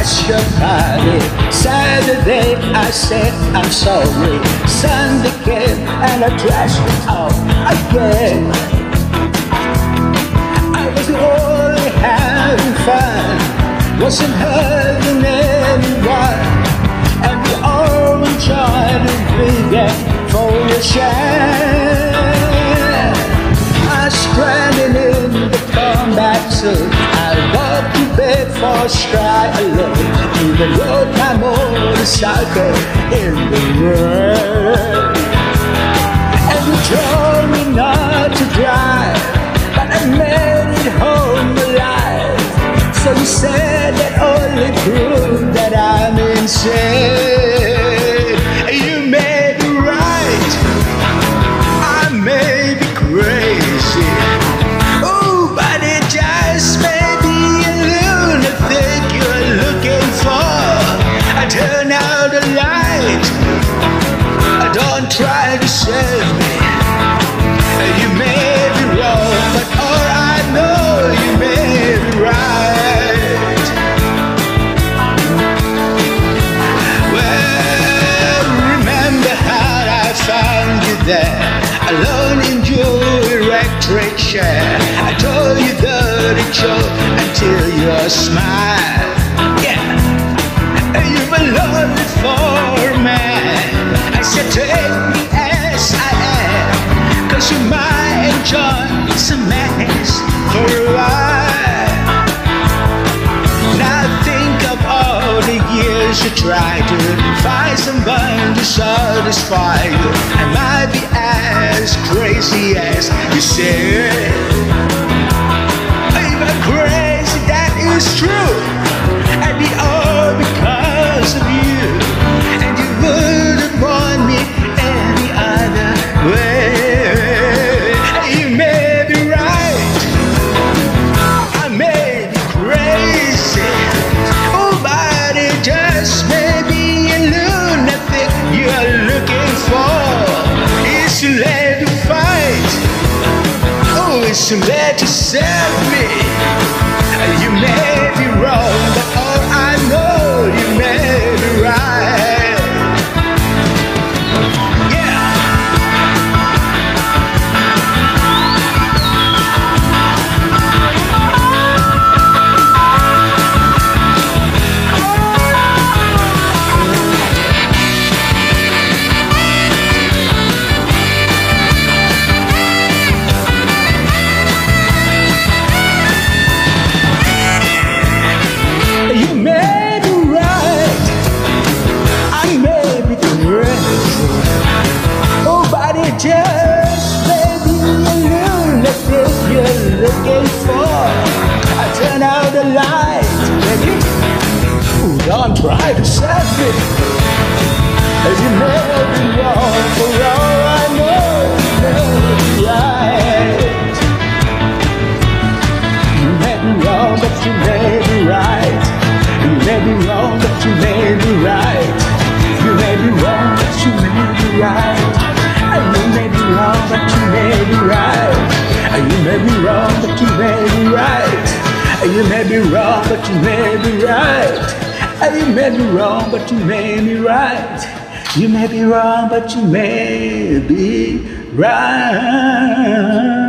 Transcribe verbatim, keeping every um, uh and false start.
wash your body. Saturday I said I'm sorry. Sunday came and I trashed it out again. I was only having fun, wasn't hurting anyone, and we all enjoyed it big for your share. I was stranded in the combat zone. I walked to bed for a stride alone. Even rode my motorcycle in the rain. And you told me not to drive, but I made it home alive. So you said that only proved that I'm insane. You may be right, I may be crazy. Oh, but it just may be a lunatic you're looking for. I turn out the light, don't try to save me. You may be wrong, but all I know, you may be right. Well, remember how I found you there, alone in your electric chair. I told you dirty joke until your smile. Yeah, you were lonely for a man. I said take me as I am, cause you might enjoy some mess for a while. Now think of all the years you tried to find someone to satisfy you. I might be as crazy as you said. Even crazy, that is true, and the all because of you. And you wouldn't want me any other way. You may be right, I may be crazy. Oh, but it just may be a lunatic you're looking for. It's too late to fight, oh, it's too late to save me. You may be wrong, but all I know, you may be right. You may be right, I may be crazy. Oh, but it just may be a lunatic you're looking for. I turn out the light, baby. Ooh, don't try to save me. You may be wrong, for all I know, you may be right. You may be wrong, but you may be right. You may be wrong, but you may be right. You may be wrong, but you may be right. You may be wrong, but you may be right. You may be wrong, but you may be right. You may be wrong, but you may be right. You may be wrong, but you may be right. You may be wrong, but you may be right.